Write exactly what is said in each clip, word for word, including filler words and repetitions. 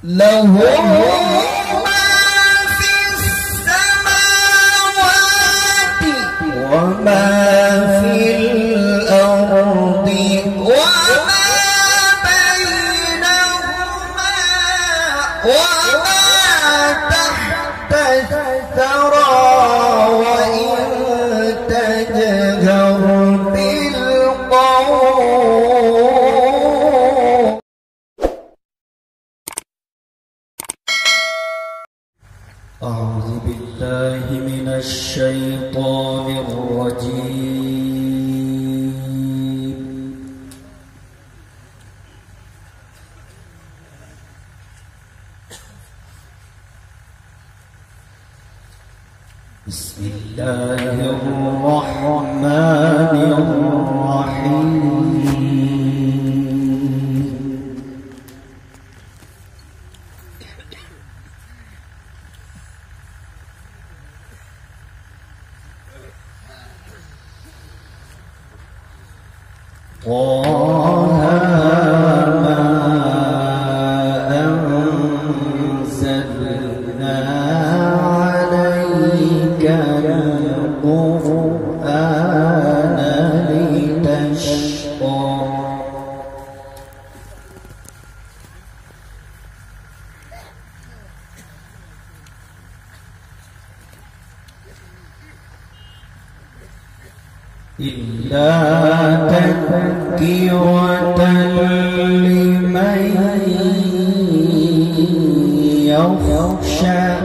له ما في السماوات وما في الأرض وما بينهما وما تحت الثرى وإن تجهر بالقول. أعوذ بالله من الشيطان الرجيم. بسم الله الرحمن الرحيم. طه ما أنزلنا عليك القرآن لتشقى إلا تذكرة لمن يخشى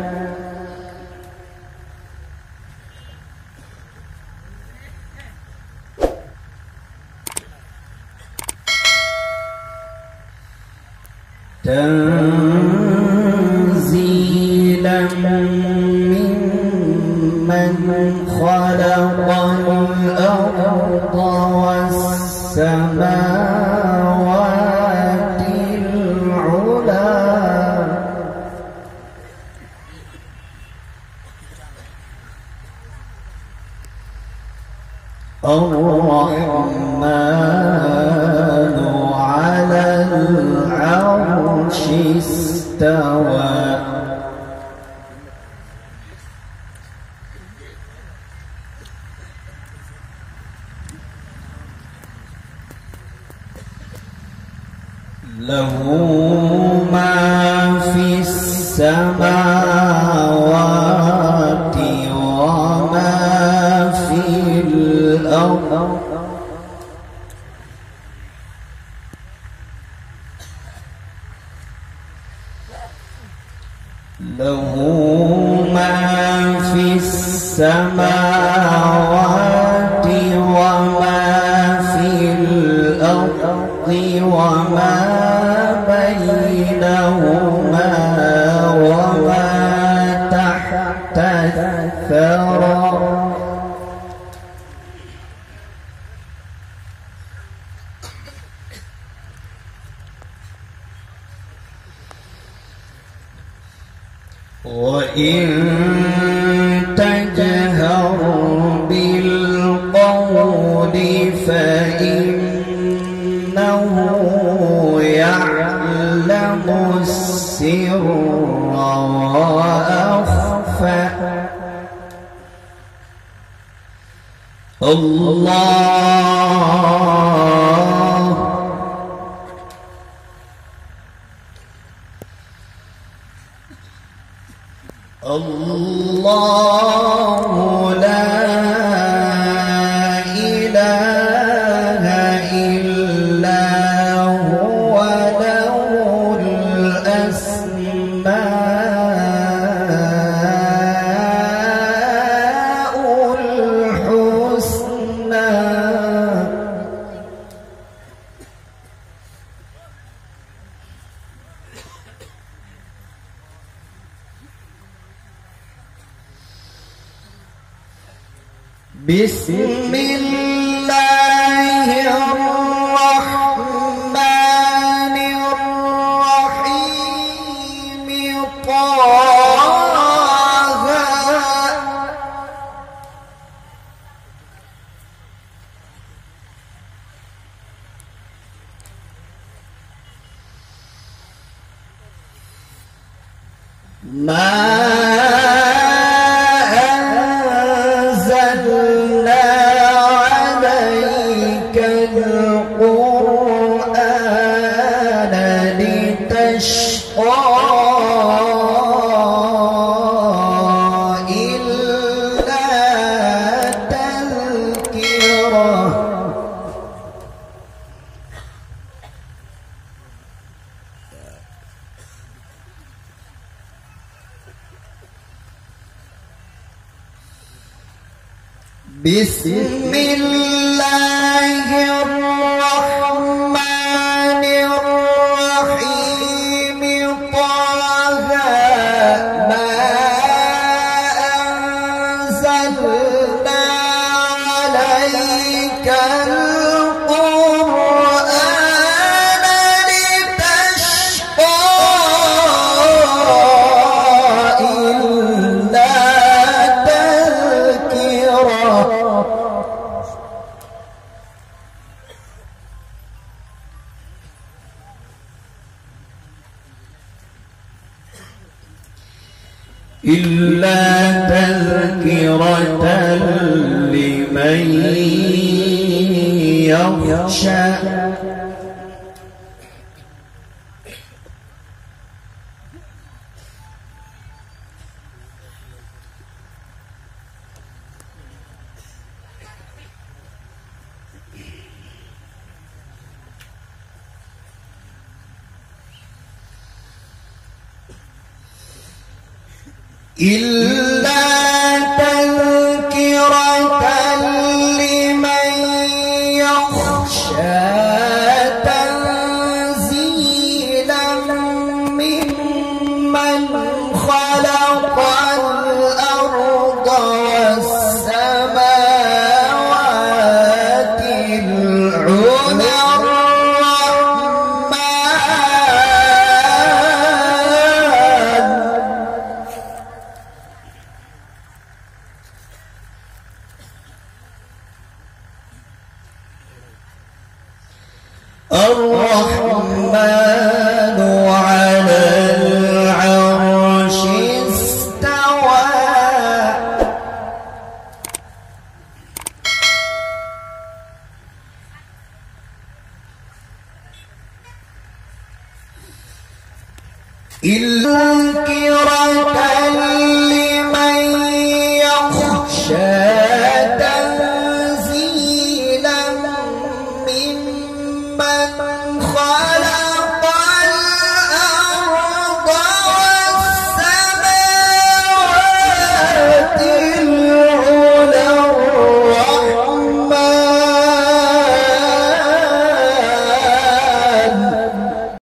تنزيلا ممن خلق الأرض والسماوات العلى الرحمن على العرش استوى له ما في السماوات وما في الأرض له ما في السماوات وما في الأرض وما بينهما وما تحت الثرى وإن تجهر بالقول فإنه يعلم السر وأخفى الله الله لا إله إلا هو له الأسماء الحسنى. بسم الله الرحمن الرحيم. طه Bismillahirrahmanirrahim. Taha ma anzalna 'alaikal Qur'ana litashqa illa tadhkirah. إلا تذكرة لمن يخشى إلا تذكرة لمن يخشى تنزيلا ممن خلق الأرض والسماوات العلى الرحمن على العرش استوى إلا تذكرة